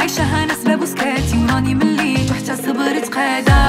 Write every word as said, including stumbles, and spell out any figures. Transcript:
عايشة ناس بابوسكاتي وراني مليت وحتى صبرت قادا.